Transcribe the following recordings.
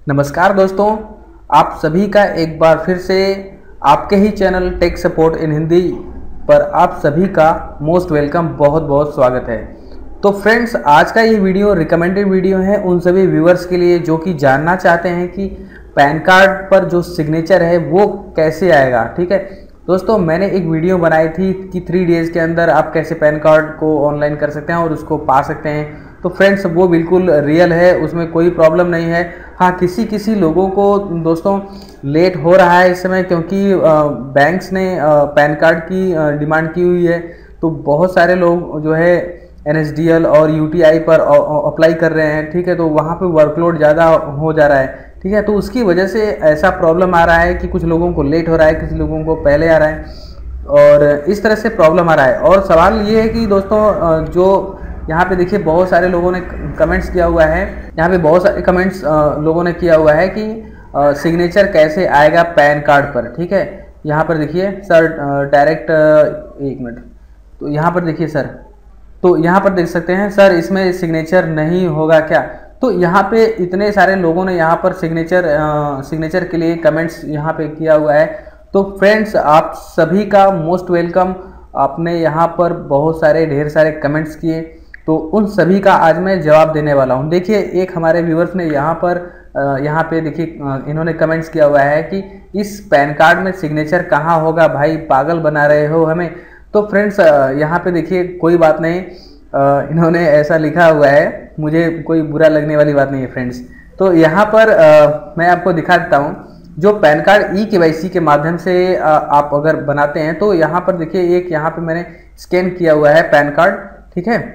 नमस्कार दोस्तों, आप सभी का एक बार फिर से आपके ही channel tech support in Hindi पर आप सभी का मोस्ट वेलकम, बहुत बहुत स्वागत है। तो फ्रेंड्स, आज का ये वीडियो रिकमेंडेड वीडियो है उन सभी व्यूअर्स के लिए जो कि जानना चाहते हैं कि पैन कार्ड पर जो सिग्नेचर है वो कैसे आएगा। ठीक है दोस्तों, मैंने एक वीडियो बनाई थी कि 3 डेज़ के अंदर आप कैसे पैन कार्ड को ऑनलाइन कर सकते हैं और उसको पा सकते हैं। तो फ्रेंड्स, वो बिल्कुल रियल है, उसमें कोई प्रॉब्लम नहीं है। हाँ, किसी लोगों को दोस्तों लेट हो रहा है इस समय, क्योंकि बैंक्स ने पैन कार्ड की डिमांड की हुई है। तो बहुत सारे लोग जो है NSDL और UTI पर अप्लाई कर रहे हैं। ठीक है, तो वहाँ पे वर्कलोड ज़्यादा हो जा रहा है। ठीक है, तो उसकी वजह से ऐसा प्रॉब्लम आ रहा है कि कुछ लोगों को लेट हो रहा है, किसी लोगों को पहले आ रहा है, और इस तरह से प्रॉब्लम आ रहा है। और सवाल ये है कि दोस्तों, जो यहाँ पे देखिए बहुत सारे लोगों ने कमेंट्स किया हुआ है, यहाँ पे बहुत सारे कमेंट्स लोगों ने किया हुआ है कि सिग्नेचर कैसे आएगा पैन कार्ड पर। ठीक है, यहाँ पर देखिए सर, डायरेक्ट एक मिनट, तो यहाँ पर देखिए सर, तो यहाँ पर देख सकते हैं सर, इसमें सिग्नेचर नहीं होगा क्या। तो यहाँ पे इतने सारे लोगों ने यहाँ पर सिग्नेचर के लिए कमेंट्स यहाँ पे किया हुआ है। तो फ्रेंड्स, आप सभी का मोस्ट वेलकम। आपने यहाँ पर बहुत सारे ढेर सारे कमेंट्स किए, तो उन सभी का आज मैं जवाब देने वाला हूँ। देखिए, एक हमारे व्यूवर्स ने यहाँ पे देखिए इन्होंने कमेंट्स किया हुआ है कि इस पैन कार्ड में सिग्नेचर कहाँ होगा भाई, पागल बना रहे हो हमें। तो फ्रेंड्स, यहाँ पे देखिए कोई बात नहीं, इन्होंने ऐसा लिखा हुआ है, मुझे कोई बुरा लगने वाली बात नहीं है फ्रेंड्स। तो यहाँ पर मैं आपको दिखा देता हूँ, जो पैन कार्ड eKYC के माध्यम से आप अगर बनाते हैं, तो यहाँ पर देखिए एक यहाँ पे मैंने स्कैन किया हुआ है पैन कार्ड। ठीक है,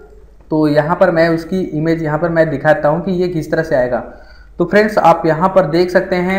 तो यहाँ पर मैं उसकी इमेज यहाँ पर मैं दिखाता हूँ कि ये किस तरह से आएगा। तो फ्रेंड्स, आप यहाँ पर देख सकते हैं,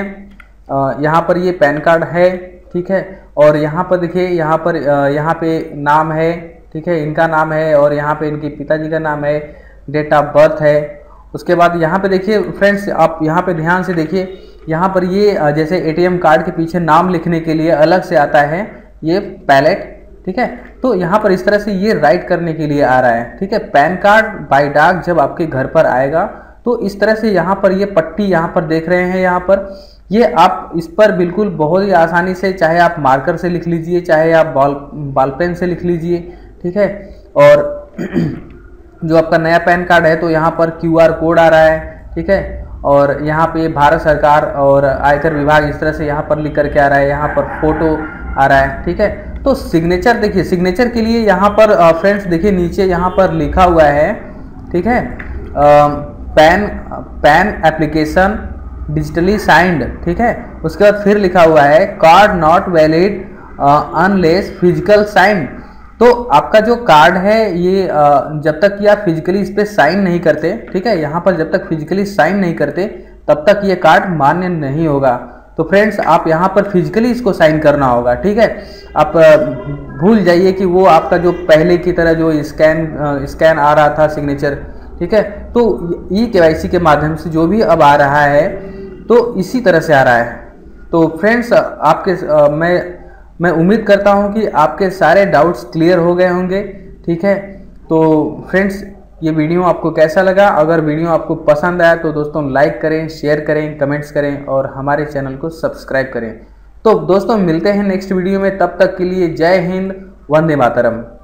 यहाँ पर ये पैन कार्ड है। ठीक है, और यहाँ पर देखिए यहाँ पे नाम है। ठीक है, इनका नाम है, और यहाँ पे इनके पिताजी का नाम है, डेट ऑफ बर्थ है। उसके बाद यहाँ पे देखिए फ्रेंड्स, आप यहाँ पे ध्यान से देखिए, यहाँ पर ये जैसे ATM कार्ड के पीछे नाम लिखने के लिए अलग से आता है ये पैलेट। ठीक है, तो यहाँ पर इस तरह से ये राइट करने के लिए आ रहा है। ठीक है, पैन कार्ड बाय डाक जब आपके घर पर आएगा तो इस तरह से यहाँ पर ये पट्टी यहाँ पर देख रहे हैं, यहाँ पर ये आप इस पर बिल्कुल बहुत ही आसानी से, चाहे आप मार्कर से लिख लीजिए, चाहे आप बॉल पेन से लिख लीजिए। ठीक है, और जो आपका नया पैन कार्ड है तो यहाँ पर QR कोड आ रहा है। ठीक है, और यहाँ पे भारत सरकार और आयकर विभाग इस तरह से यहाँ पर लिख करके आ रहा है, यहाँ पर फोटो आ रहा है। ठीक है, तो सिग्नेचर देखिए, सिग्नेचर के लिए यहाँ पर फ्रेंड्स देखिए नीचे यहाँ पर लिखा हुआ है। ठीक है, पैन एप्लीकेशन डिजिटली साइंड। ठीक है, उसके बाद फिर लिखा हुआ है card not valid unless physical sign. तो आपका जो कार्ड है ये जब तक कि आप फिजिकली इस पर साइन नहीं करते, ठीक है, यहाँ पर जब तक फिजिकली साइन नहीं करते तब तक ये कार्ड मान्य नहीं होगा। तो फ्रेंड्स, आप यहाँ पर फिजिकली इसको साइन करना होगा। ठीक है, आप भूल जाइए कि वो आपका जो पहले की तरह जो स्कैन आ रहा था सिग्नेचर। ठीक है, तो eKYC के माध्यम से जो भी अब आ रहा है तो इसी तरह से आ रहा है। तो फ्रेंड्स, मैं उम्मीद करता हूं कि आपके सारे डाउट्स क्लियर हो गए होंगे। ठीक है, तो फ्रेंड्स, ये वीडियो आपको कैसा लगा? अगर वीडियो आपको पसंद आया तो दोस्तों लाइक करें, शेयर करें, कमेंट्स करें और हमारे चैनल को सब्सक्राइब करें। तो दोस्तों, मिलते हैं नेक्स्ट वीडियो में, तब तक के लिए जय हिंद, वंदे मातरम।